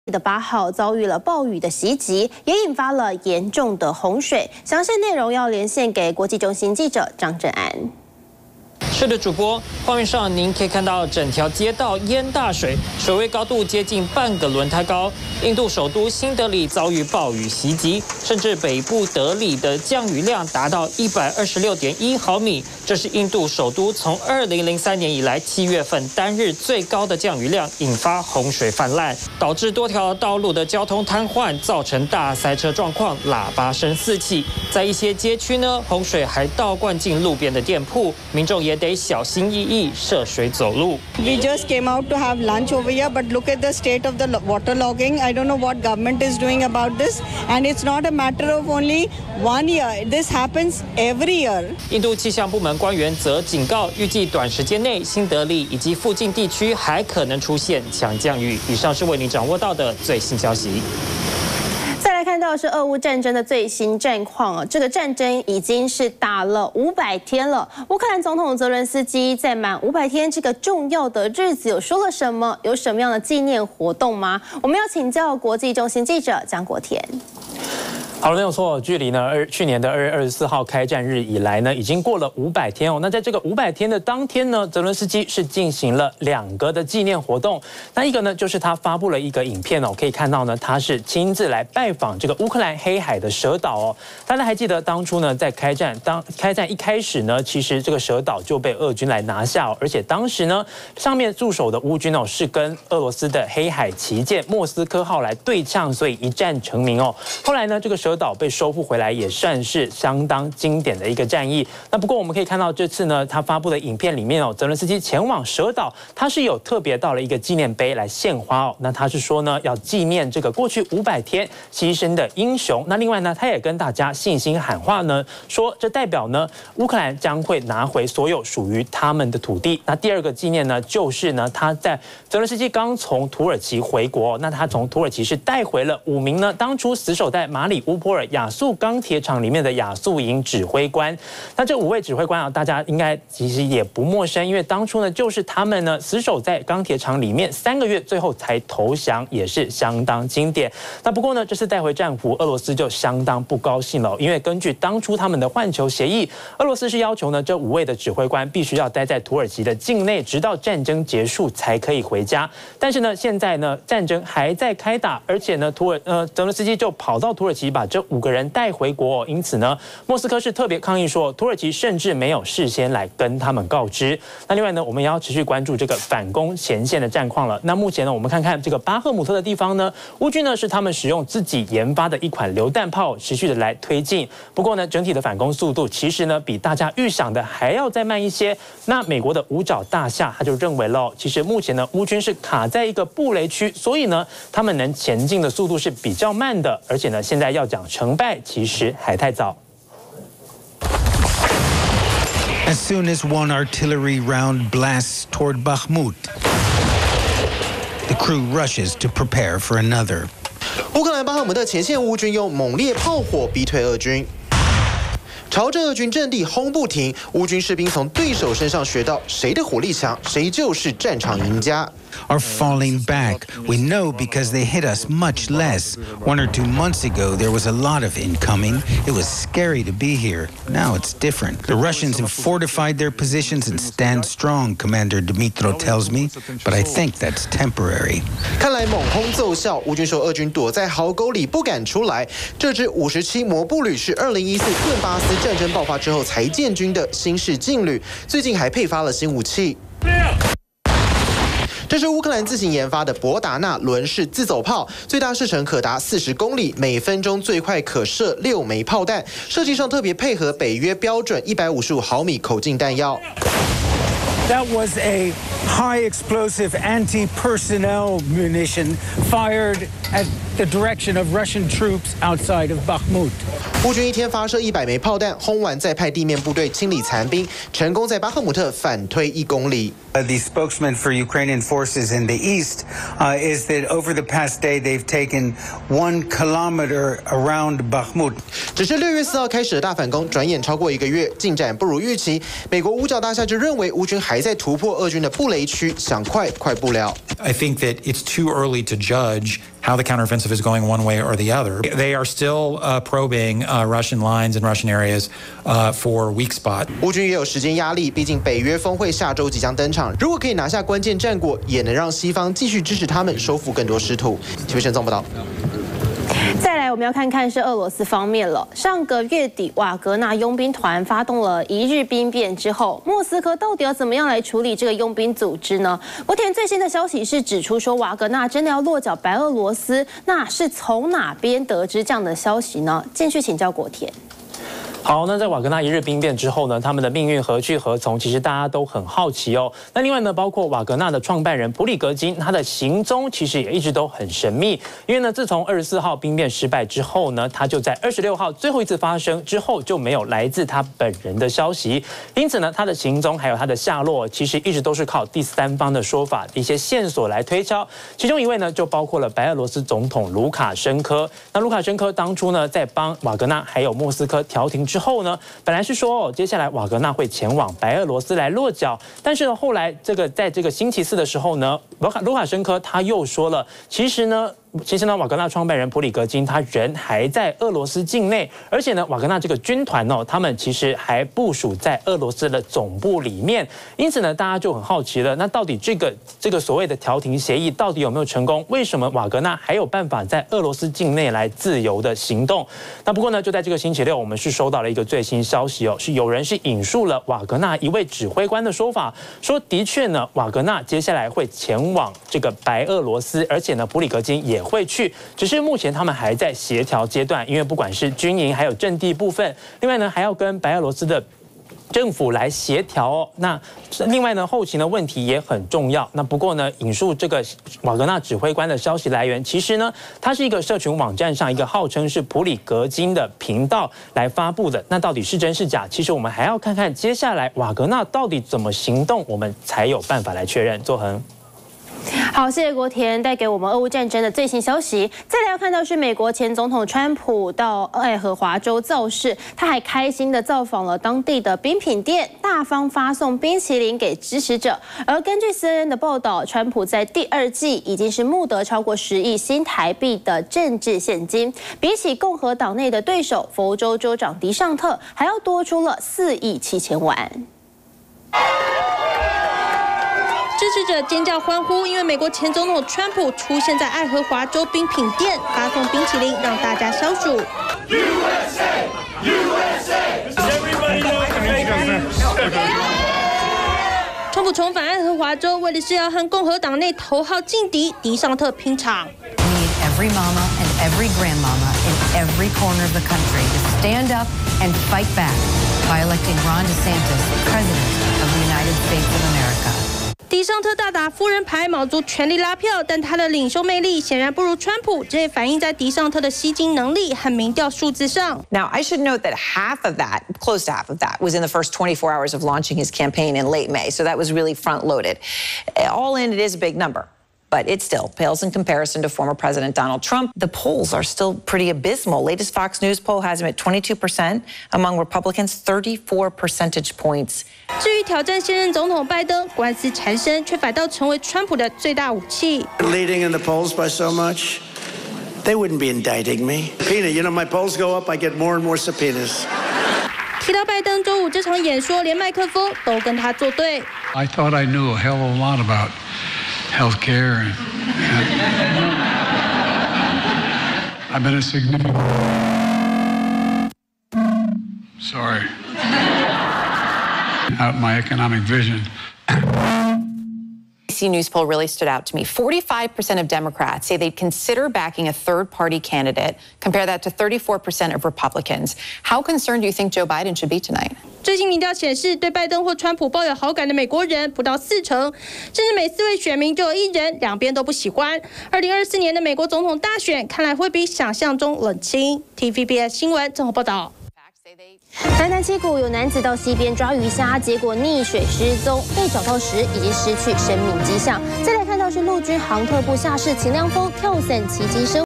的8号遭遇了暴雨的袭击，也引发了严重的洪水。详细内容要连线给国际中心记者张正安。 是的，主播，画面上您可以看到整条街道淹大水，水位高度接近半个轮胎高。印度首都新德里遭遇暴雨袭击，甚至北部德里的降雨量达到126.1毫米，这是印度首都从2003年以来7月份单日最高的降雨量，引发洪水泛滥，导致多条道路的交通瘫痪，造成大塞车状况，喇叭声四起。在一些街区呢，洪水还倒灌进路边的店铺，民众也得小心翼翼涉水走路。 We just came out to have lunch over here, but look at the state of the water logging. I don't know what government is doing about this, and it's not a matter of only 1 year. This happens every year. 印度气象部门官员则警告，预计短时间内，新德里以及附近地区还可能出现强降雨。以上是为你掌握到的最新消息。 再来看到是俄乌战争的最新战况啊，这个战争已经是打了500天了。乌克兰总统泽伦斯基在满500天这个重要的日子有说了什么？有什么样的纪念活动吗？我们要请教国际中心记者江国田。 好了，没有错，距离呢去年的2月24号开战日以来呢，已经过了500天哦。那在这个500天的当天呢，泽伦斯基是进行了2个的纪念活动。那一个呢，就是他发布了一个影片哦，可以看到呢，他是亲自来拜访这个乌克兰黑海的蛇岛哦。大家还记得当初呢，在开战一开始呢，其实这个蛇岛就被俄军来拿下哦，而且当时呢，上面驻守的乌军哦，是跟俄罗斯的黑海旗舰莫斯科号来对呛，所以一战成名哦。后来呢，这个蛇岛被收复回来，也算是相当经典的一个战役。那不过我们可以看到，这次呢，他发布的影片里面哦，泽伦斯基前往蛇岛，他是有特别到了一个纪念碑来献花哦。那他是说呢，要纪念这个过去500天牺牲的英雄。那另外呢，他也跟大家信心喊话呢，说这代表呢，乌克兰将会拿回所有属于他们的土地。那第二个纪念呢，就是呢，他在泽伦斯基刚从土耳其回国，那他从土耳其是带回了5名呢，当初死守在马里乌波尔亚速钢铁厂里面的亚速营指挥官。那这5位指挥官啊，大家应该其实也不陌生，因为当初呢，就是他们呢死守在钢铁厂里面3个月，最后才投降，也是相当经典。那不过呢，这次带回战俘，俄罗斯就相当不高兴了，因为根据当初他们的换球协议，俄罗斯是要求呢这5位的指挥官必须要待在土耳其的境内，直到战争结束才可以回家。但是呢，现在呢战争还在开打，而且呢泽伦斯基就跑到土耳其把这5个人带回国，因此呢，莫斯科是特别抗议说，土耳其甚至没有事先来跟他们告知。那另外呢，我们也要持续关注这个反攻前线的战况了。那目前呢，我们看看这个巴赫姆特的地方呢，乌军呢是他们使用自己研发的一款榴弹炮，持续的来推进。不过呢，整体的反攻速度其实呢，比大家预想的还要再慢一些。那美国的五角大厦他就认为了，其实目前呢，乌军是卡在一个布雷区，所以呢，他们能前进的速度是比较慢的，而且呢，现在要讲成败，其实还太早。 As soon as one artillery round blasts toward Bakhmut, the crew rushes to prepare for another. 乌克兰巴赫姆特前线乌军用猛烈炮火逼退俄军，朝着俄军阵地轰不停。乌军士兵从对手身上学到，谁的火力强，谁就是战场赢家。 Are falling back. We know because they hit us much less. 1 or 2 months ago, there was a lot of incoming. It was scary to be here. Now it's different. The Russians have fortified their positions and stand strong, Commander Dmytro tells me, but I think that's temporary. 看来猛轰奏效，乌军说俄军躲在壕沟里不敢出来。这支57摩步旅是2014顿巴斯战争爆发之后才建军的新式劲旅，最近还配发了新武器。 这是乌克兰自行研发的博达纳轮式自走炮，最大射程可达40公里，每分钟最快可射6枚炮弹。设计上特别配合北约标准155毫米口径弹药。 That was a high explosive anti-personnel munition fired at the direction of Russian troops outside of Bakhmut. 乌军一天发射100枚炮弹，轰完再派地面部队清理残兵，成功在巴赫姆特反推1公里。 The spokesman for Ukrainian forces in the east is that over the past day they've taken 1 kilometer around Bakhmut. 只是6月4号开始的大反攻，转眼超过1个月，进展不如预期。美国五角大厦就认为乌军还在突破俄军的布雷区，想快不了。 I think that it's too early to judge how the counteroffensive is going one way or the other. They are still probing Russian lines and Russian areas for weak spot. 乌军也有时间压力，毕竟北约峰会下周即将登场，如果可以拿下关键战果，也能让西方继续支持他们收复更多失土。齐伟生综报道。 再来，我们要看看是俄罗斯方面了。上个月底，瓦格纳佣兵团发动了一日兵变之后，莫斯科到底要怎么样来处理这个佣兵组织呢？国田最新的消息是指出说，瓦格纳真的要落脚白俄罗斯，那是从哪边得知这样的消息呢？继续请教国田。 好，那在瓦格纳一日兵变之后呢，他们的命运何去何从？其实大家都很好奇哦。那另外呢，包括瓦格纳的创办人普里格金，他的行踪其实也一直都很神秘。因为呢，自从24号兵变失败之后呢，他就在26号最后一次发生之后就没有来自他本人的消息。因此呢，他的行踪还有他的下落，其实一直都是靠第三方的说法、一些线索来推敲。其中一位呢，就包括了白俄罗斯总统卢卡申科。那卢卡申科当初呢，在帮瓦格纳还有莫斯科调停之后呢，本来是说接下来瓦格纳会前往白俄罗斯来落脚，但是呢，后来在这个星期四的时候呢，卢卡申科他又说了，其实呢，瓦格纳创办人普里格金他人还在俄罗斯境内，而且呢，瓦格纳这个军团哦，他们其实还部署在俄罗斯的总部里面，因此呢，大家就很好奇了，那到底这个所谓的调停协议到底有没有成功？为什么瓦格纳还有办法在俄罗斯境内来自由的行动？那不过呢，就在这个星期六，我们是收到了一个最新消息哦，是有人是引述了瓦格纳一位指挥官的说法，说的确呢，瓦格纳接下来会前往这个白俄罗斯，而且呢，普里格金也会去，只是目前他们还在协调阶段，因为不管是军营还有阵地部分，另外呢还要跟白俄罗斯的政府来协调哦。那另外呢，后勤的问题也很重要。那不过呢，引述这个瓦格纳指挥官的消息来源，其实呢，它是一个社群网站上一个号称是普里格金的频道来发布的。那到底是真是假？其实我们还要看看接下来瓦格纳到底怎么行动，我们才有办法来确认。作恒。 好，谢谢国田带给我们俄乌战争的最新消息。再来要看到是美国前总统川普到爱荷华州造势，他还开心的造访了当地的冰品店，大方发送冰淇淋给支持者。而根据 CNN 的报道，川普在第2季已经是募得超过10亿新台币的政治现金，比起共和党内的对手佛州州长迪尚特还要多出了4亿7千万。 支持者尖叫欢呼，因为美国前总统川普出现在爱荷华州冰品店，发送冰淇淋让大家消暑。川普重返爱荷华州，为的是要和共和党内头号劲敌迪尚特拼场。 Every mama and every grandmama in every corner of the country to stand up and fight back by electing Ron DeSantis President of the United States of America. 迪尚特大打夫人牌，卯足全力拉票，但他的领袖魅力显然不如川普，这也反映在迪尚特的吸金能力和民调数字上。 Now, I should note that half of that, close to half of that, was in the first 24 hours of launching his campaign in late May, so that was really front-loaded. All in, it is a big number. But it still pales in comparison to former President Donald Trump. The polls are still pretty abysmal. Latest Fox News poll has him at 22%, among Republicans, 34 percentage points. 至于挑战现任总统拜登，官司缠身，却反倒成为川普的最大武器。 Leading in the polls by so much, they wouldn't be indicting me. Subpoena, you know, my polls go up, I get more and more subpoenas. 提到拜登周五这场演说，连麦克风都跟他作对。 I thought I knew a hell of a lot about healthcare, and I've been a significant. Sorry. Out my economic vision. ABC News poll really stood out to me. 45% of Democrats say they'd consider backing a third-party candidate. Compare that to 34% of Republicans. How concerned do you think Joe Biden should be tonight? 最新民调显示，对拜登或川普抱有好感的美国人不到40%，甚至每4位选民就有1人两边都不喜欢。2024年的美国总统大选看来会比想象中冷清。TVBS 新闻综合报道。 台南七股有男子到溪边抓鱼虾，结果溺水失踪，被找到时已经失去生命迹象。再来看到是陆军航特部下士秦良峰跳伞奇迹生。